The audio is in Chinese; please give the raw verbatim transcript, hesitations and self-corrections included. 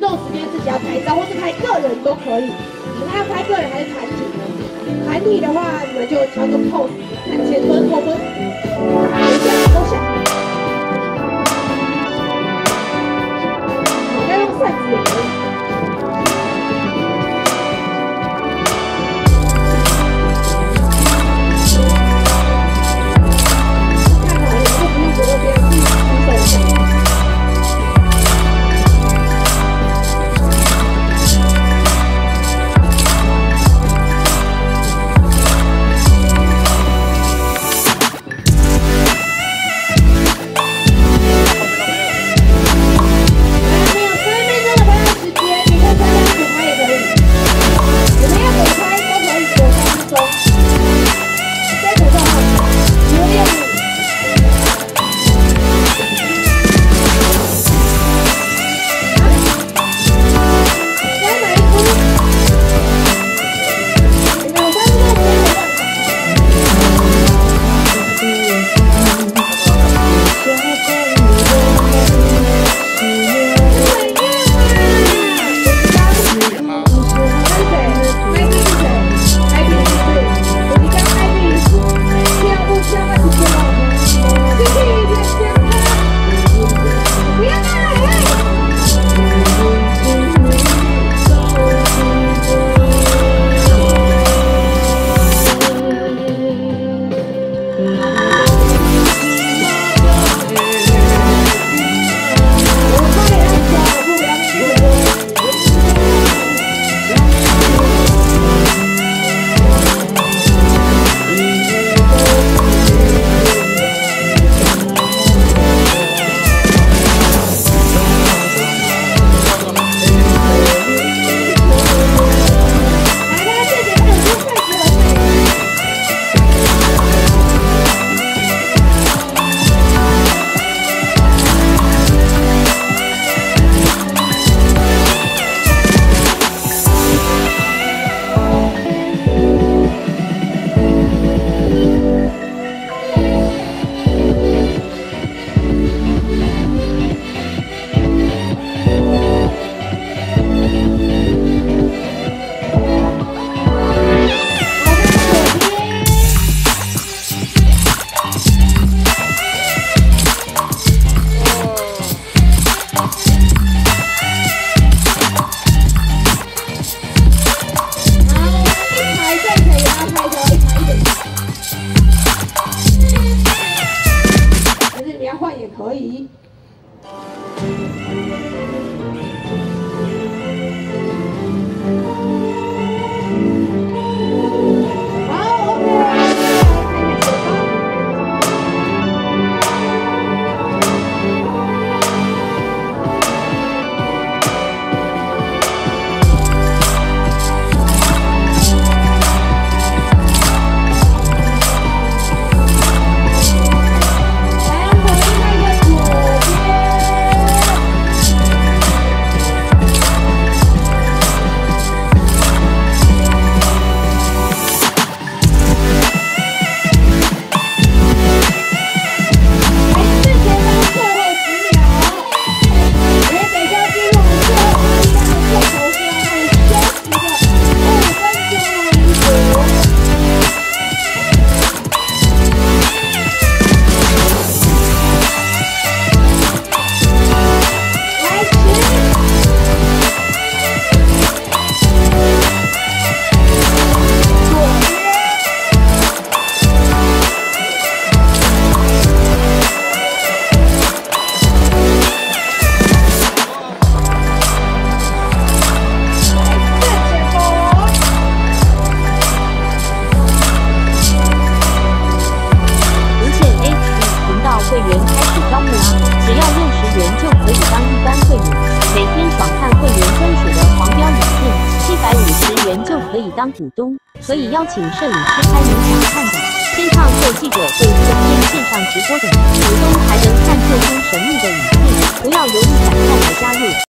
这种时间自己要拍照，或是拍个人都可以。你们要拍个人还是团体？团体的话，你们就调个 pose， 看前蹲、后蹲，一下都下。我该用扇子也可以。 换也可以。好 ，OK。可以当股东，可以邀请摄影师拍您想看的，签唱会记者会这边线上直播的，股东还能看特殊神秘的影片，不要犹豫，赶快来加入。